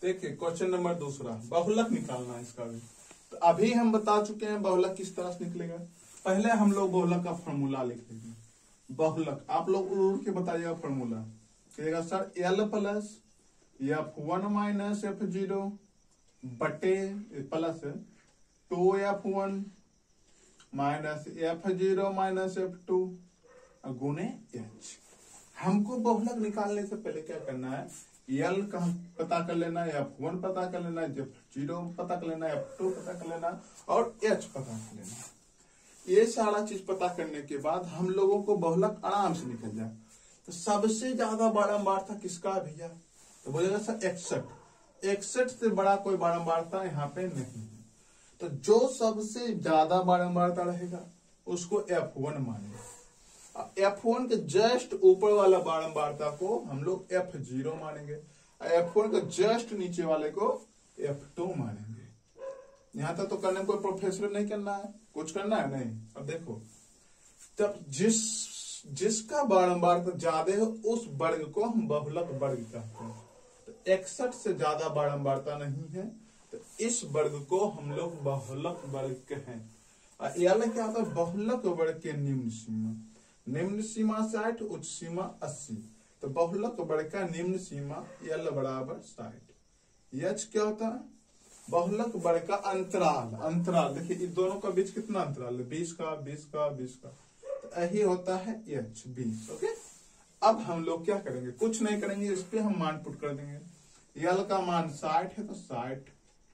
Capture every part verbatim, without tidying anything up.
देखिए question number दूसरा, बहुलक निकालना है इसका भी। तो अभी हम बता चुके हैं बहुलक किस तरह से निकलेगा। पहले हम लोग बहुलक का फॉर्मूला लिखेंगे। बहुलक आप लोग उड़ के बताइएगा फॉर्मूला कहेगा sir L plus F one minus F zero बटे plus two F one minus F zero minus F two गुने एच। हमको बहुलक निकालने से पहले क्या करना है, एल का पता कर लेना है, एफ वन पता कर लेना है, एफ जीरो पता कर लेना है, एफ टू पता कर लेना और एच पता कर लेना है। ये सारा चीज पता करने के बाद हम लोगों को बहुलक आराम से निकल जाए। तो सबसे ज्यादा बारंबारता किसका भैया, तो बोलेगा सर इकसठ। इकसठ से बड़ा कोई बारंबारता यहाँ पे नहीं है। तो जो सबसे ज्यादा बारंबारता रहेगा उसको एफ वन मानेंगे। एफ वन के जस्ट ऊपर वाला बारंबारता को हम लोग एफ जीरो मानेंगे, एफ वन के जस्ट नीचे वाले को एफ टू मानेंगे। यहां तक तो करने में कोई प्रोफेसर नहीं करना है, कुछ करना है नहीं। अब देखो, तब जिस जिसका बारंबारता ज्यादा है उस वर्ग को हम बहुलक वर्ग कहते हैं। तो इकसठ से ज्यादा बारंबारता नहीं है तो इस वर्ग को हम लोग बहुलक वर्ग कहें। एल क्या होता है, बहुलक वर्ग के निम्न सीमा। निम्न सीमा साठ, उच्च सीमा अस्सी। तो बहुलक वर्ग का निम्न सीमा एल बराबर साठ। एच क्या होता है, बहुलक वर्ग का अंतराल। अंतराल देखिए इस दोनों का बीच कितना अंतराल है, बीस का, बीस का, बीस का। तो यही होता है एच, बीस। ओके, अब हम लोग क्या करेंगे, कुछ नहीं करेंगे, इस पे हम मान पुट कर देंगे। एल का मान साठ है तो साठ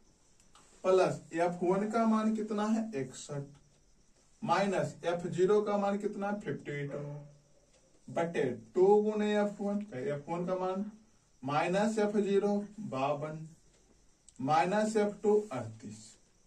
प्लस एफ वन का मान कितना है इकसठ माइनस एफ जीरो का मान कितना है फिफ्टी टू बटे टू गुने एफ वन। एफ वन का मान माइनस एफ जीरो बावन माइनस एफ टू अड़तीस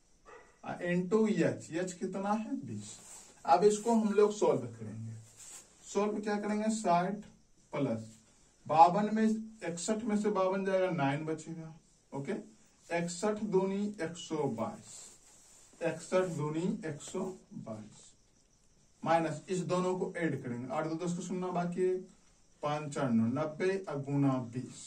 इंटू एच, एच कितना है बीस। अब इसको हम लोग सोल्व करेंगे। सोल्व क्या करेंगे, साठ प्लस बावन में इकसठ में से बावन जाएगा, नाइन बचेगा। ओके, इकसठ दूनी एक सौ बाईस, इकसठ दूनी एक सौ बाईस माइनस इस दोनों को ऐड करेंगे, आठ दो दस को सुनना बाकी है, पंचानवे नब्बे गुना बीस,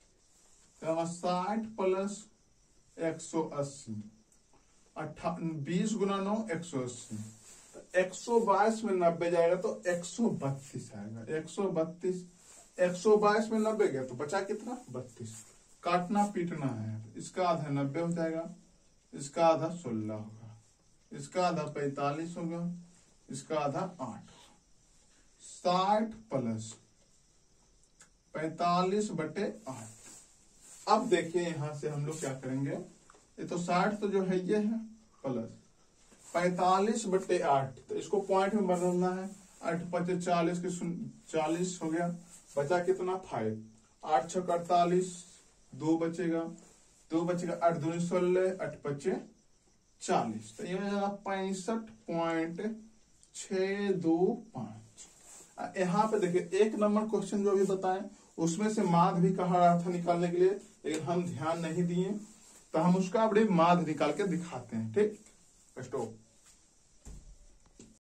साठ प्लस एक सौ अस्सी, अट्ठा बीस गुना नौ एक सौ अस्सी। तो एक सौ बाईस में नब्बे जाएगा तो एक सौ बत्तीस आएगा। एक सौ बत्तीस, एक सौ बाईस में नब्बे गया तो बचा कितना, बत्तीस। काटना पीटना है, इसका आधा नब्बे हो जाएगा, इसका आधा सोलह होगा, इसका आधा पैतालीस होगा, इसका आधा आठ। साठ प्लस पैतालीस बटे आठ। अब देखिए यहां से हम लोग क्या करेंगे, ये तो साठ तो जो है ये है प्लस पैतालीस बटे आठ, तो इसको पॉइंट में बदलना है। आठ पचे चालीस के चालीस हो गया, बचा कितना फाइव, आठ छक अड़तालीस, दो बचेगा, दो बचेगा, आठ दूनी सोलह, आठ पचे चालीस। तो ये हो जाएगा पैंसठ पॉइंट छ दो पांच। यहाँ पे देखिए एक नंबर क्वेश्चन जो अभी बताएं उसमें से माध्य भी कहा रहा था निकालने के लिए, लेकिन हम ध्यान नहीं दिए, तो हम उसका अपने माध्य निकाल के दिखाते हैं। ठीक, स्टॉप।